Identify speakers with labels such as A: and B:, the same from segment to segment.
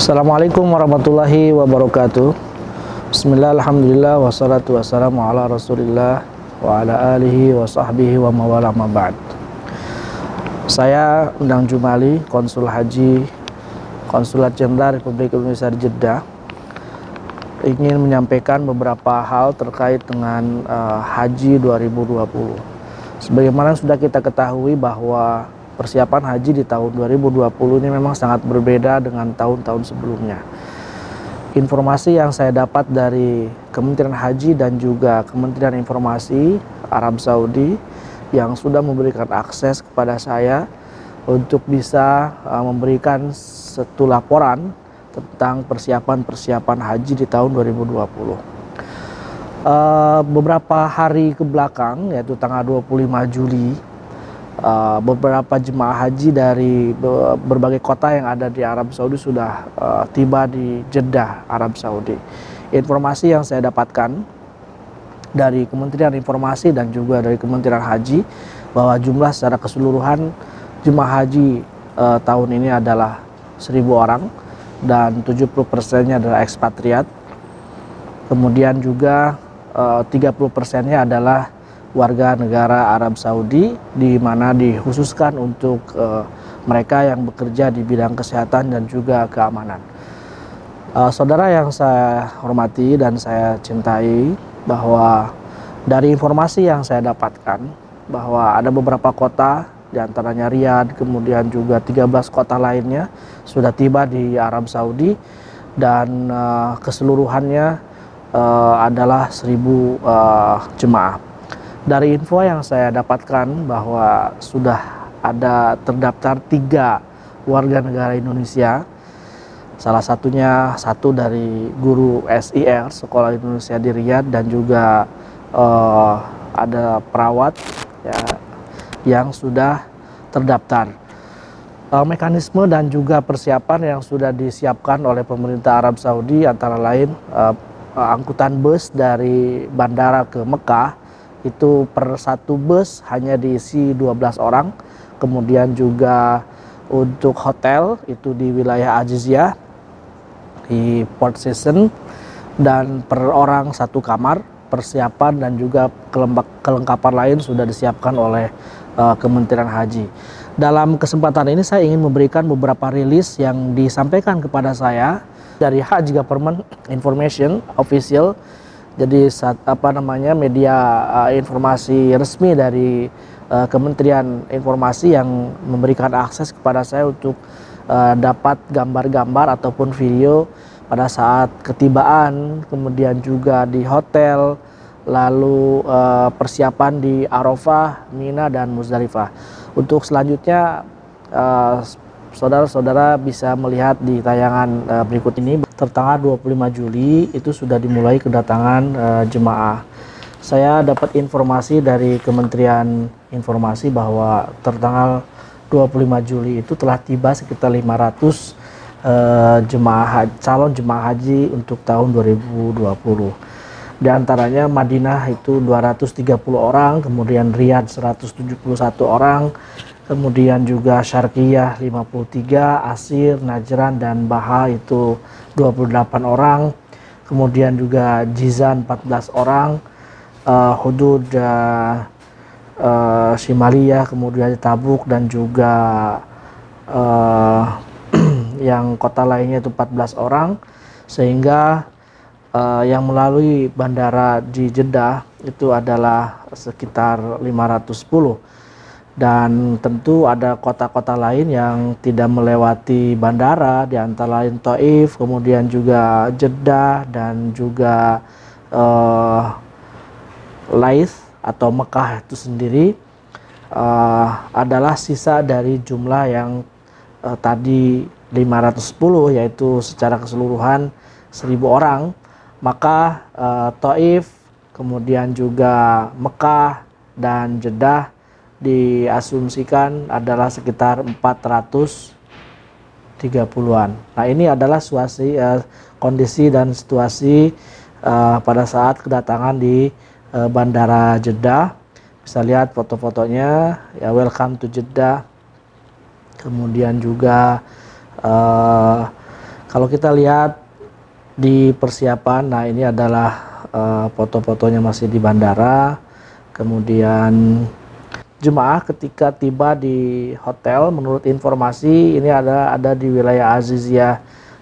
A: Assalamualaikum warahmatullahi wabarakatuh. Bismillah, alhamdulillah, wassalatu wassalamu ala rasulillah wa ala alihi wa sahbihi wa mawala ma ba'd. Saya Undang Jumali, Konsul Haji Konsulat Jenderal Republik Indonesia di Jeddah, ingin menyampaikan beberapa hal terkait dengan Haji 2020. Sebagaimana sudah kita ketahui bahwa persiapan haji di tahun 2020 ini memang sangat berbeda dengan tahun-tahun sebelumnya. Informasi yang saya dapat dari Kementerian Haji dan juga Kementerian Informasi Arab Saudi yang sudah memberikan akses kepada saya untuk bisa memberikan satu laporan tentang persiapan haji di tahun 2020. Beberapa hari ke belakang, yaitu tanggal 25 Juli, beberapa jemaah haji dari berbagai kota yang ada di Arab Saudi sudah tiba di Jeddah, Arab Saudi. Informasi yang saya dapatkan dari Kementerian Informasi dan juga dari Kementerian Haji bahwa jumlah secara keseluruhan jemaah haji tahun ini adalah 1.000 orang dan 70%-nya adalah ekspatriat. Kemudian juga 30%-nya adalah warga negara Arab Saudi, di mana dikhususkan untuk mereka yang bekerja di bidang kesehatan dan juga keamanan. Saudara yang saya hormati dan saya cintai, bahwa dari informasi yang saya dapatkan bahwa ada beberapa kota, diantaranya Riyadh, kemudian juga 13 kota lainnya sudah tiba di Arab Saudi, dan keseluruhannya adalah 1.000 jemaah. Dari info yang saya dapatkan bahwa sudah ada terdaftar 3 warga negara Indonesia, salah satunya satu dari guru SIR Sekolah Indonesia di Riyadh, dan juga ada perawat ya, yang sudah terdaftar. Mekanisme dan juga persiapan yang sudah disiapkan oleh pemerintah Arab Saudi antara lain angkutan bus dari bandara ke Mekah, itu per satu bus hanya diisi 12 orang. Kemudian juga untuk hotel itu di wilayah Ajiziyah di Port Season, dan per orang satu kamar. Persiapan dan juga kelengkapan lain sudah disiapkan oleh Kementerian Haji. Dalam kesempatan ini saya ingin memberikan beberapa rilis yang disampaikan kepada saya dari Haji Government Information Official. Jadi media informasi resmi dari Kementerian Informasi yang memberikan akses kepada saya untuk dapat gambar-gambar ataupun video pada saat ketibaan, kemudian juga di hotel, lalu persiapan di Arafah, Mina, dan Muzdalifah. Untuk selanjutnya saudara-saudara bisa melihat di tayangan berikut ini. Tertanggal 25 Juli itu sudah dimulai kedatangan jemaah. Saya dapat informasi dari Kementerian Informasi bahwa tertanggal 25 Juli itu telah tiba sekitar 500 calon jemaah haji untuk tahun 2020. Di antaranya Madinah itu 230 orang, kemudian Riyadh 171 orang, kemudian juga Syarqiyah 53, Asir, Najran, dan Baha itu 28 orang, kemudian juga Jizan 14 orang, Hudud Shimaliyah, kemudian Tabuk, dan juga yang kota lainnya itu 14 orang, sehingga yang melalui bandara di Jeddah itu adalah sekitar 510. Dan tentu ada kota-kota lain yang tidak melewati bandara, di antara lain Taif, kemudian juga Jeddah, dan juga Laith atau Mekah itu sendiri adalah sisa dari jumlah yang tadi 510, yaitu secara keseluruhan 1.000 orang. Maka Taif, kemudian juga Mekah dan Jeddah diasumsikan adalah sekitar 430-an. Nah, ini adalah kondisi dan situasi pada saat kedatangan di Bandara Jeddah. Bisa lihat foto-fotonya ya, welcome to Jeddah. Kemudian juga Kalau kita lihat di persiapan, nah ini adalah foto-fotonya masih di bandara. Kemudian jemaah ketika tiba di hotel, menurut informasi ini ada di wilayah Aziziyah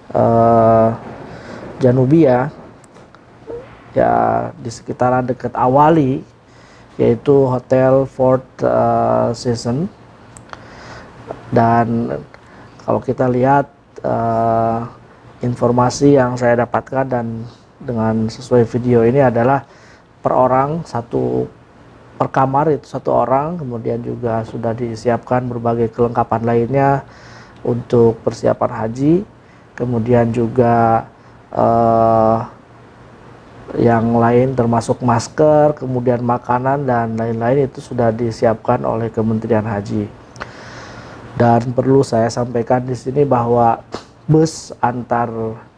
A: Janubiyah, ya di sekitaran dekat Awali, yaitu Hotel Four Seasons. Dan kalau kita lihat informasi yang saya dapatkan dan dengan sesuai video ini adalah per orang per kamar itu 1 orang, kemudian juga sudah disiapkan berbagai kelengkapan lainnya untuk persiapan haji, kemudian juga yang lain termasuk masker, kemudian makanan dan lain-lain itu sudah disiapkan oleh Kementerian Haji. Dan perlu saya sampaikan di sini bahwa bus antar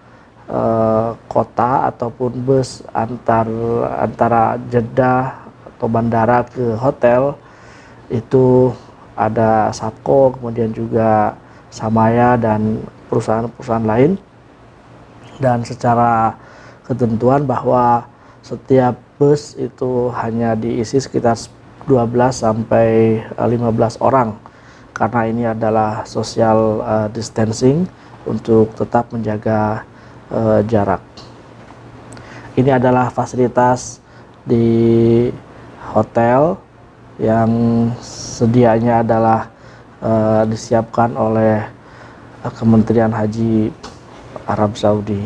A: kota ataupun bus antara Jeddah atau bandara ke hotel itu ada Sapko, kemudian juga Samaya dan perusahaan-perusahaan lain. Dan secara ketentuan bahwa setiap bus itu hanya diisi sekitar 12 sampai 15 orang, karena ini adalah social distancing untuk tetap menjaga jarak. Ini adalah fasilitas di hotel yang sedianya adalah disiapkan oleh Kementerian Haji Arab Saudi.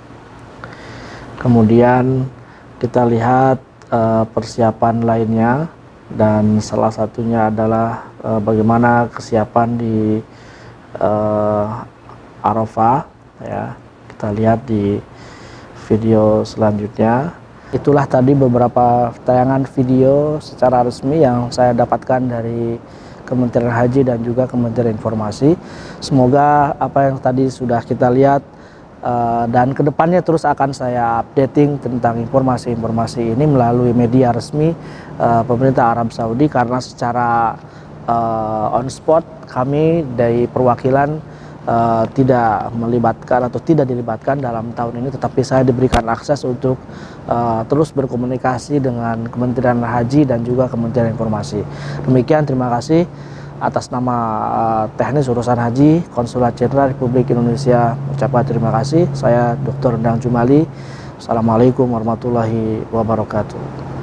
A: Kemudian kita lihat persiapan lainnya, dan salah satunya adalah bagaimana kesiapan di Arafah, ya. Kita lihat di video selanjutnya. Itulah tadi beberapa tayangan video secara resmi yang saya dapatkan dari Kementerian Haji dan juga Kementerian Informasi. Semoga apa yang tadi sudah kita lihat dan kedepannya terus akan saya updating tentang informasi-informasi ini melalui media resmi pemerintah Arab Saudi, karena secara on spot kami dari perwakilan tidak melibatkan atau tidak dilibatkan dalam tahun ini, tetapi saya diberikan akses untuk terus berkomunikasi dengan Kementerian Haji dan juga Kementerian Informasi. Demikian, terima kasih atas nama Teknis Urusan Haji Konsulat Jenderal Republik Indonesia. Ucapkan terima kasih. Saya Dr. Endang Jumali. Assalamualaikum warahmatullahi wabarakatuh.